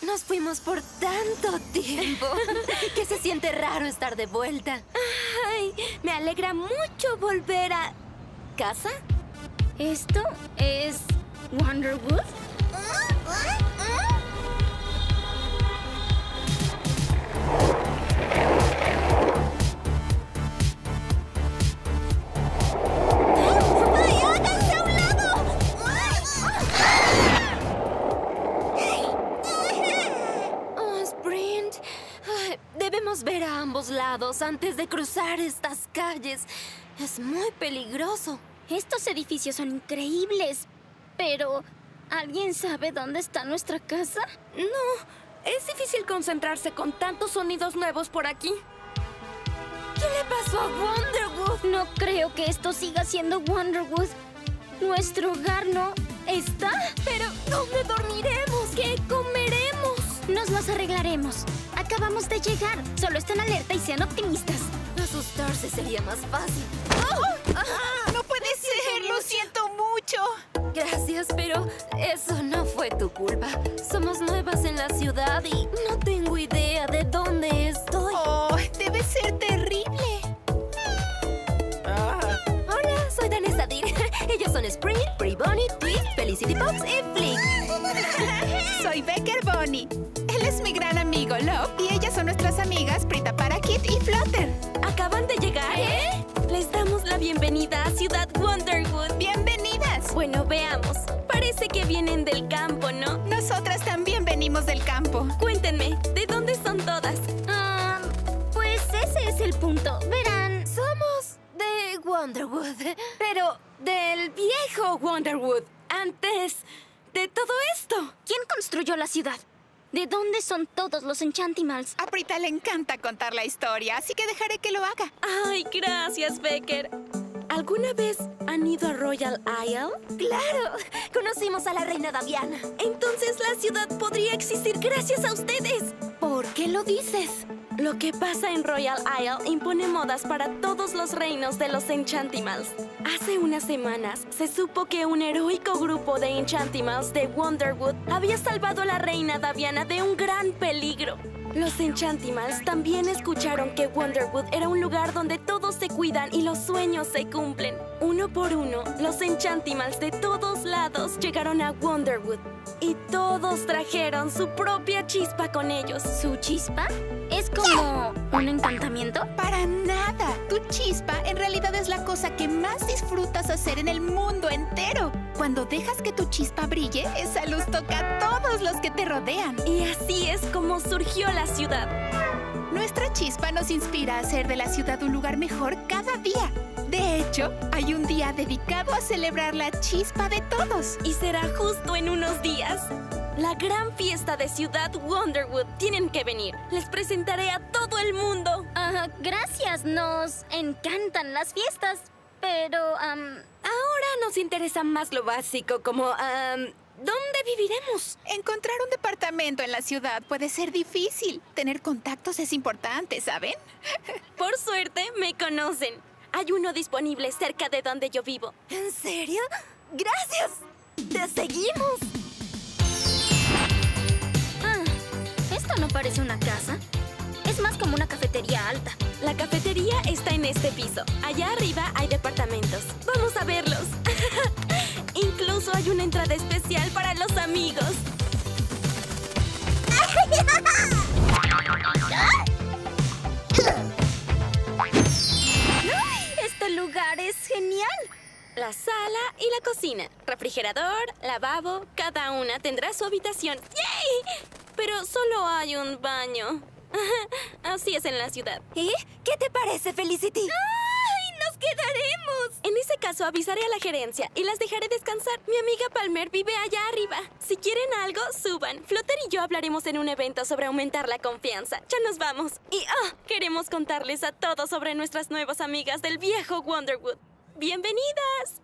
Nos fuimos por tanto tiempo que se siente raro estar de vuelta. Ay, me alegra mucho volver a... ¿casa? ¿Esto es Wonderwood? ¡Ay, háganse a un lado! Oh, Sprint. Ay, debemos ver a ambos lados antes de cruzar estas calles. Es muy peligroso. Estos edificios son increíbles, pero ¿alguien sabe dónde está nuestra casa? No, es difícil concentrarse con tantos sonidos nuevos por aquí. ¿Qué le pasó a Wonderwood? No creo que esto siga siendo Wonderwood. Nuestro hogar no está. Pero, ¿dónde dormiremos? ¿Qué comeremos? Nos los arreglaremos. Acabamos de llegar. Solo estén alerta y sean optimistas. Asustarse sería más fácil. ¡No puede ser! ¡Lo siento mucho! Gracias, pero eso no fue tu culpa. Somos nuevas en la ciudad y no tengo idea de dónde estoy. ¡Oh, debe ser terrible! Hola, soy Danessa Dir. Ellos son Sprint, Pretty Bonnie, Twist, Felicity Fox y Flick. Soy Becker Bonnie. Él es mi gran amigo Love y ellas son nuestras amigas Prita Parakeet y Flutter. ¿Acaban de llegar? Les damos la bienvenida a Ciudad Wonderwood. ¡Bienvenidas! Bueno, veamos. Parece que vienen del campo, ¿no? Nosotras también venimos del campo. Cuéntenme, ¿de dónde son todas? Pues ese es el punto. Verán. Somos de Wonderwood, pero del viejo Wonderwood, antes de todo esto. ¿Quién construyó la ciudad? ¿De dónde son todos los Enchantimals? A Prita le encanta contar la historia, así que dejaré que lo haga. Ay, gracias, Becker. ¿Alguna vez han ido a Royal Isle? ¡Claro! Conocimos a la reina Daviana. Entonces la ciudad podría existir gracias a ustedes. ¿Por qué lo dices? Lo que pasa en Royal Isle impone modas para todos los reinos de los Enchantimals. Hace unas semanas se supo que un heroico grupo de Enchantimals de Wonderwood había salvado a la reina Daviana de un gran peligro. Los Enchantimals también escucharon que Wonderwood era un lugar donde todos se cuidan y los sueños se cumplen. Uno por uno, los Enchantimals de todos lados llegaron a Wonderwood. Y todos trajeron su propia chispa con ellos. ¿Su chispa? ¿Es como un encantamiento? Para nada. Tu chispa en realidad es la cosa que más disfrutas hacer en el mundo entero. Cuando dejas que tu chispa brille, esa luz toca a todos los que te rodean. Y así es como surgió la ciudad. Nuestra chispa nos inspira a hacer de la ciudad un lugar mejor cada día. De hecho, hay un día dedicado a celebrar la chispa de todos. Y será justo en unos días. La gran fiesta de Ciudad Wonderwood. Tienen que venir. Les presentaré a todo el mundo. Gracias. Nos encantan las fiestas. Pero, Ahora nos interesa más lo básico, como, ¿dónde viviremos? Encontrar un departamento en la ciudad puede ser difícil. Tener contactos es importante, ¿saben? Por suerte, me conocen. Hay uno disponible cerca de donde yo vivo. ¿En serio? ¡Gracias! ¡Te seguimos! Esto no parece una casa. Es más como una cafetería alta. La cafetería está en este piso. Allá arriba hay departamentos. ¡Vamos a verlos! Incluso hay una entrada especial para los amigos. Este lugar es genial. La sala y la cocina. Refrigerador, lavabo. Cada una tendrá su habitación. ¡Yay! Pero solo hay un baño. Así es en la ciudad. ¿Y qué te parece, Felicity? ¡Ay! ¡Nos quedaremos! En ese caso avisaré a la gerencia y las dejaré descansar. Mi amiga Palmer vive allá arriba. Si quieren algo, suban. Flutter y yo hablaremos en un evento sobre aumentar la confianza. Ya nos vamos. Y queremos contarles a todos sobre nuestras nuevas amigas del viejo Wonderwood. ¡Bienvenidas!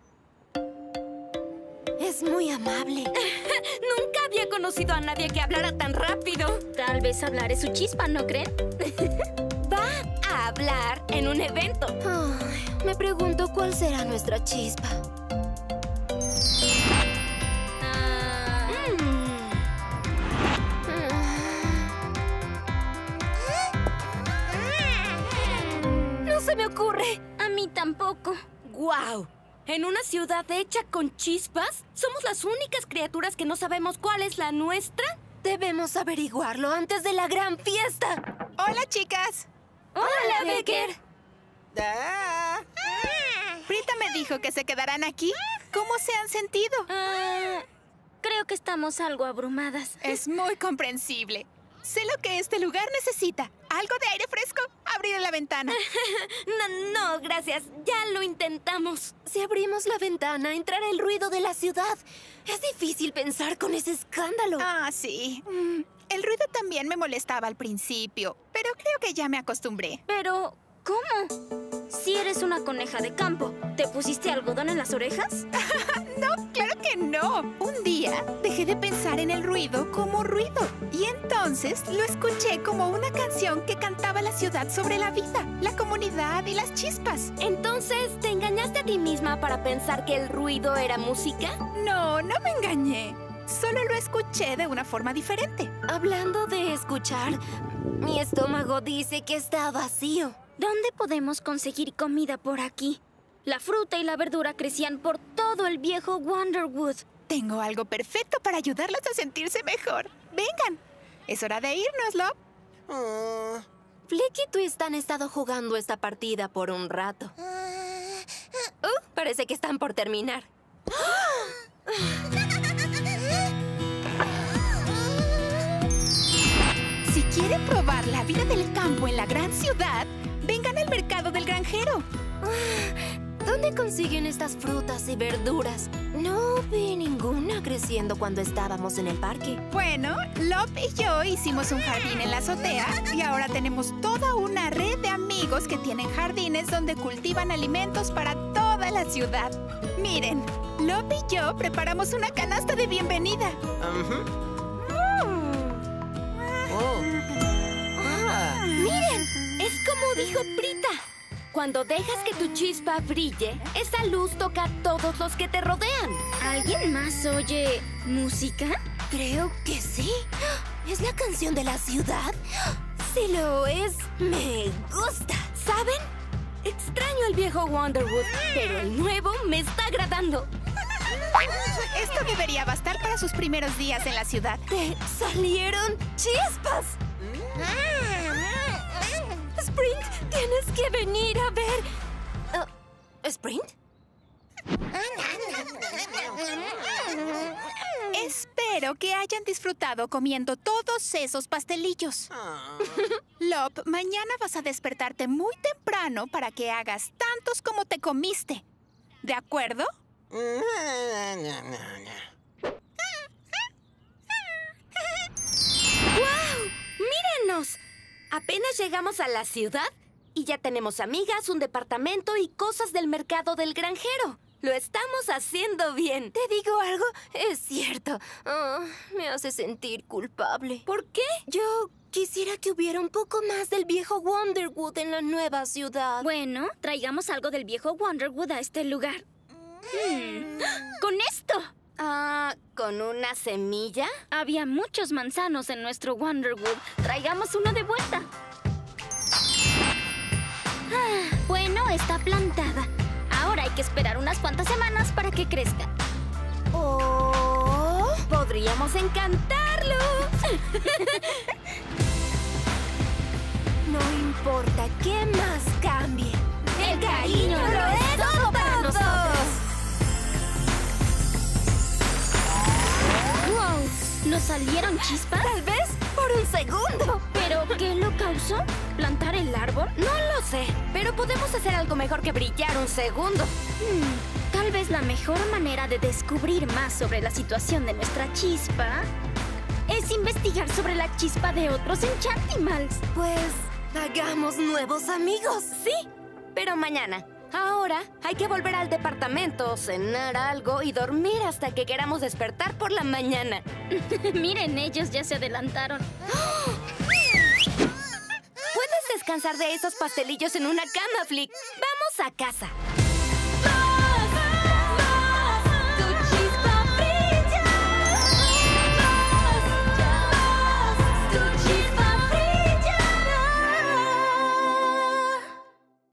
Es muy amable. Nunca había conocido a nadie que hablara tan rápido. Tal vez hablaré su chispa, ¿no creen? Va a hablar en un evento. Me pregunto cuál será nuestra chispa. ¡Guau! ¿En una ciudad hecha con chispas? ¿Somos las únicas criaturas que no sabemos cuál es la nuestra? Debemos averiguarlo antes de la gran fiesta. ¡Hola, chicas! ¡Hola, Becker! Brita me dijo que se quedarán aquí. ¿Cómo se han sentido? Creo que estamos algo abrumadas. Es muy comprensible. Sé lo que este lugar necesita. ¿Algo de aire fresco? Abrir la ventana. No, gracias. Ya lo intentamos. Si abrimos la ventana, entrará el ruido de la ciudad. Es difícil pensar con ese escándalo. Ah, sí. El ruido también me molestaba al principio, pero creo que ya me acostumbré. Pero, ¿cómo? Si eres una coneja de campo, ¿te pusiste algodón en las orejas? No, claro que no. Un día dejé de pensar en el ruido como ruido. Y entonces lo escuché como una canción que cantaba la ciudad sobre la vida, la comunidad y las chispas. Entonces, ¿te engañaste a ti misma para pensar que el ruido era música? No, no me engañé. Solo lo escuché de una forma diferente. Hablando de escuchar, mi estómago dice que está vacío. ¿Dónde podemos conseguir comida por aquí? La fruta y la verdura crecían por todo el viejo Wonderwood. Tengo algo perfecto para ayudarlos a sentirse mejor. Vengan. Es hora de irnos, Lop. Flick y Twist han estado jugando esta partida por un rato. Parece que están por terminar. Si quieren probar la vida del campo en la gran ciudad, vengan al mercado del granjero. ¿Dónde consiguen estas frutas y verduras? No vi ninguna creciendo cuando estábamos en el parque. Bueno, Lop y yo hicimos un jardín en la azotea y ahora tenemos toda una red de amigos que tienen jardines donde cultivan alimentos para toda la ciudad. Miren, Lop y yo preparamos una canasta de bienvenida. ¡Miren! Es como dijo Brita. Cuando dejas que tu chispa brille, esa luz toca a todos los que te rodean. ¿Alguien más oye música? Creo que sí. ¿Es la canción de la ciudad? Si lo es, me gusta. ¿Saben? Extraño el viejo Wonderwood, pero el nuevo me está agradando. Esto debería bastar para sus primeros días en la ciudad. ¡Te salieron chispas! Sprint, tienes que venir a ver... ¿Sprint? Espero que hayan disfrutado comiendo todos esos pastelillos. Lop, mañana vas a despertarte muy temprano para que hagas tantos como te comiste. ¿De acuerdo? ¡Guau! ¡Mírenos! Apenas llegamos a la ciudad y ya tenemos amigas, un departamento y cosas del mercado del granjero. Lo estamos haciendo bien. ¿Te digo algo? Es cierto. Me hace sentir culpable. ¿Por qué? Yo quisiera que hubiera un poco más del viejo Wonderwood en la nueva ciudad. Bueno, traigamos algo del viejo Wonderwood a este lugar. ¡Con esto! ¿Con una semilla? Había muchos manzanos en nuestro Wonderwood. Traigamos uno de vuelta. Bueno, está plantada. Ahora hay que esperar unas cuantas semanas para que crezca. ¡Oh! ¡Podríamos encantarlo! No importa qué más cambie. ¡El cariño lo es todo para nosotros! ¡Wow! ¿Nos salieron chispas? Tal vez por un segundo. ¿Pero qué lo causó? ¿Plantar el árbol? No lo sé, pero podemos hacer algo mejor que brillar un segundo. Tal vez la mejor manera de descubrir más sobre la situación de nuestra chispa es investigar sobre la chispa de otros Enchantimals. Pues hagamos nuevos amigos. Sí, pero mañana. Ahora hay que volver al departamento, cenar algo y dormir hasta que queramos despertar por la mañana. Miren, ellos ya se adelantaron. Puedes descansar de esos pastelillos en una cama, Flick. Vamos a casa.